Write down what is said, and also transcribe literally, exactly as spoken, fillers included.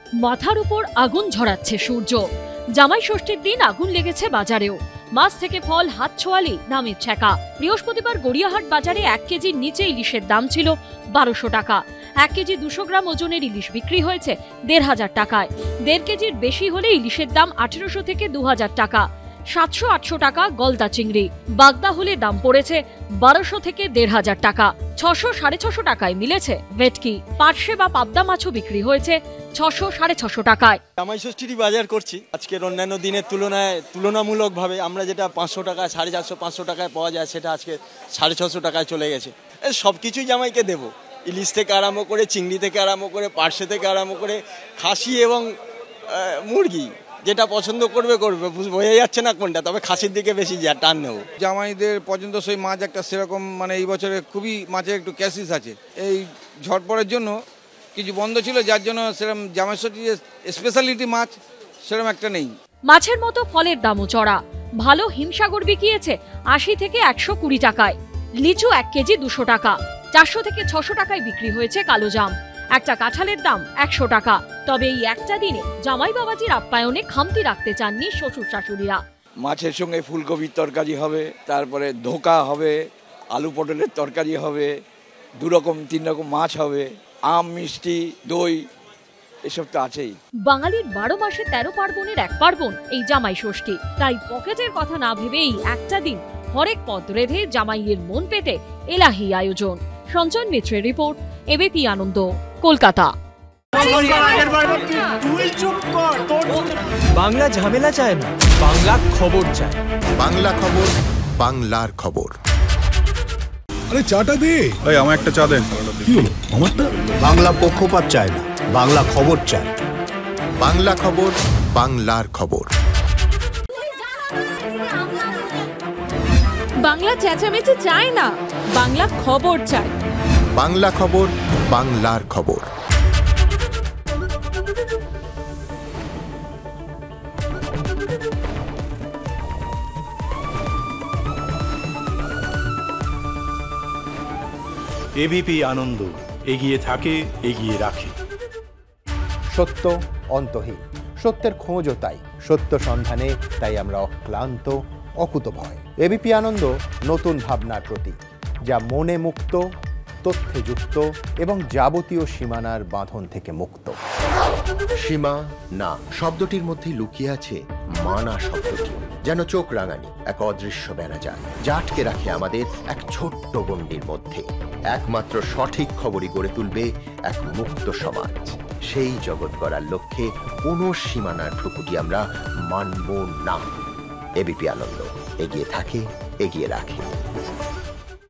মাথার উপর আগুন ঝরাচ্ছে সূর্য। জামাই ষষ্ঠীর দিন আগুন লেগেছে বাজারেও। মাছ থেকে ফল হাত ছোঁয়ালি দামের ছ্যাঁকা। বৃহস্পতিবার গড়িয়াহাট বাজারে এক কেজির নিচে ইলিশের দাম ছিল বারোশো টাকা। এক কেজি দুশো গ্রাম ওজনের ইলিশ বিক্রি হয়েছে দেড় হাজার টাকায়। দেড় কেজির বেশি হলে ইলিশের দাম আঠেরোশো থেকে দু হাজার টাকা। সাতশো আটশো টাকা গলদা চিংড়ি। বাগদা হলে দাম পড়েছে বারোশো থেকে দেড় হাজার টাকা। ছশো সাড়ে ছশো টাকায় মিলেছে ভেটকি। পার্শে বা পাবদা মাছও বিক্রি হয়েছে ছশো সাড়ে ছশো টাকায়। জামাই ষষ্ঠীরই বাজার করছি। আজকের অন্যান্য দিনের তুলনায় তুলনামূলকভাবে আমরা যেটা পাঁচশো টাকা সাড়ে চারশো পাঁচশো টাকায় পাওয়া যায় সেটা আজকে সাড়ে ছশো টাকায় চলে গেছে। সব কিছুই জামাইকে দেবো, ইলিশ থেকে আরম্ভ করে চিংড়ি থেকে আরম্ভ করে পার্শে থেকে আরম্ভ করে খাসি এবং মুরগি, যেটা পছন্দ করবে করবে, বোঝা যাচ্ছে না কোনটা, তবে খাসির দিকে বেশি টান নেবো। জামাইদের পছন্দসই মাছ একটা সেরকম মানে এই বছরে খুবই মাছের একটু ক্যাসিস আছে। এই ঝড়পড়ের জন্য কিছু বন্ধ ছিল, যার জন্য সেরকম জামাই ষষ্ঠীর স্পেশালিটি মাছ সেরকম একটা নেই। মাছের মতো ফলের দামও চড়া। ভালো হিমসাগর বিকিয়েছে আশি থেকে একশো কুড়ি টাকায়। লিচু এক কেজি দুশো টাকা। চারশো থেকে ছশো টাকায় বিক্রি হয়েছে কালো জাম। একটা কাঁঠালের দাম একশো টাকা। তবে এই একটা দিনে জামাই বাবাজির আপ্যায়নে খামতি রাখতে চাননি শ্বশুর শাশুড়িরা। মাছের সঙ্গে ফুলকপির তরকারি হবে, তারপরে ধোকা হবে, আলু পটলের তরকারি হবে, দু রকম তিন রকম মাছ হবে, আম মিষ্টি দই এসব তো আছেই। বাঙালির বারো মাসে তেরো পার্বণের এক পার্বণ এই জামাই ষষ্ঠী। তাই পকেটের কথা না ভেবেই একটা দিন হরেক পদ রেধে জামাইয়ের মন পেতে এলাহি আয়োজন। সঞ্চয় মিত্রের রিপোর্ট, এবিপি আনন্দ, কলকাতা। বাংলা ঝামেলা চায় না, বাংলা খবর চায়। বাংলা খবর, বাংলার খবর। আরে চাটা দে। এই আমার একটা চা দেন। কি হলো আমারটা? বাংলা পক্ষপাত চায় না, বাংলা খবর চায়। বাংলা খবর, বাংলার খবর। বাংলা চেঁচামেচি চায় না, বাংলা খবর চায়। বাংলা খবর, বাংলার খবর। এবিপি আনন্দ, এগিয়ে থাকে, এগিয়ে রাখে। সত্য অন্তহীন, সত্যের খোঁজও তাই। সত্য সন্ধানে তাই আমরা অক্লান্ত, অকুতভয়। এবিপি আনন্দ নতুন ভাবনার প্রতীক, যা মনে মুক্ত, তথ্যে যুক্ত এবং যাবতীয় সীমানার বাঁধন থেকে মুক্ত। সীমা না শব্দটির মধ্যে লুকিয়ে আছে মানা শব্দটি, যেন চোখ রাঙানি এক অদৃশ্য বেড়াজাল, যা আটকে রাখে আমাদের এক ছোট্ট গণ্ডির মধ্যে। একমাত্র সঠিক খবরই গড়ে তুলবে এক মুক্ত সমাজ। সেই জগৎ গড়ার লক্ষ্যে কোনো সীমানার ঠুকুটি আমরা মানব না। এবিপি আনন্দ, এগিয়ে থাকে, এগিয়ে রাখে।